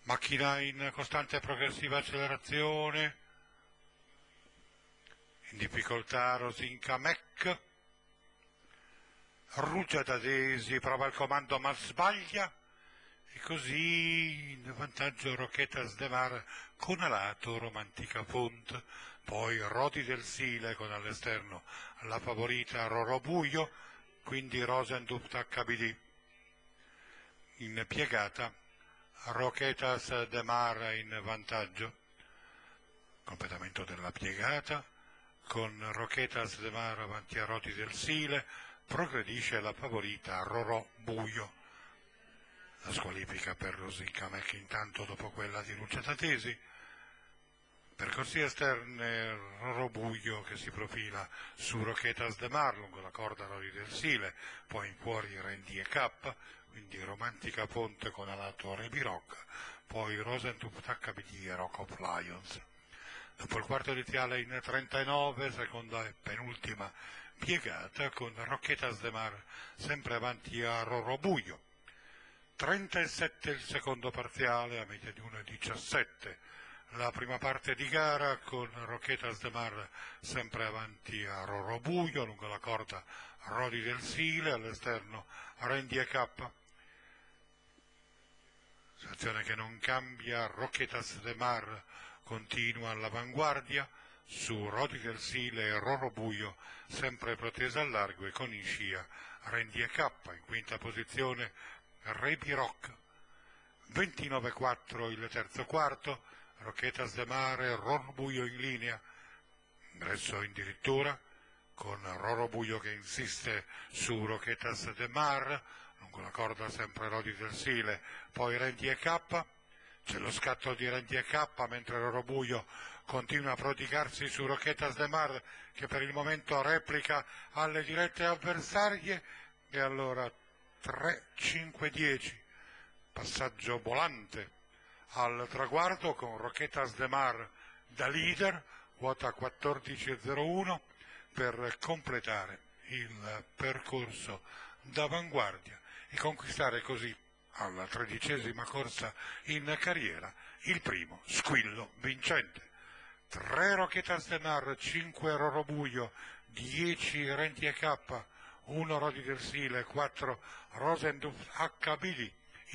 macchina in costante e progressiva accelerazione, in difficoltà Rosinca Mech, Ruggeda Desi, prova il comando ma sbaglia, e così in vantaggio Roquetas de Mar con alato Romantica Font, poi Rodi del Sile con all'esterno la favorita Rorobuio, quindi Rosenduft HBD. In piegata Roquetas de Mar in vantaggio, completamento della piegata, con Roquetas de Mar avanti a Rodi del Sile, progredisce la favorita Rorobuio. La squalifica per Rosinca Mech intanto dopo quella di Ruggeda Desi. Percorsi esterne Rorobuio che si profila su Roquetas de Mar lungo la corda Rodi del Sile, poi in fuori Rendi e K, quindi Romantica Fonte con alato Rebirock, poi Rosentuft HBD e Rock of Lions. Dopo il quarto iniziale in 39, seconda e penultima piegata con Roquetas de Mar sempre avanti a Rorobuio. 37 il secondo parziale a media di 1,17. La prima parte di gara con Roquetas de Mar sempre avanti a Rorobuio, lungo la corda Rodi del Sile, all'esterno Rendi e K. Situazione che non cambia, Roquetas de Mar continua all'avanguardia, su Rodi del Sile e Rorobuio sempre protesa al largo e con in scia Rendi e K, in quinta posizione Rebirock. 29-4 il terzo quarto, Roquetas de Mar e Rorobuio in linea, ingresso addirittura con Rorobuio che insiste su Roquetas de Mar, lungo la corda sempre Rodi del Sile, poi Rendi e K, c'è lo scatto di Rendi e K mentre Rorobuio continua a prodigarsi su Roquetas de Mar che per il momento replica alle dirette avversarie, e allora 3-5-10, passaggio volante al traguardo con Roquetas de Mar da leader, quota 14,01 per completare il percorso d'avanguardia e conquistare così alla 13ª corsa in carriera il primo squillo vincente. 3 Roquetas de Mar, 5 Rorobuio, 10 Rendi e K, 1 Rodi del Sile, 4 Rosenduft HBD.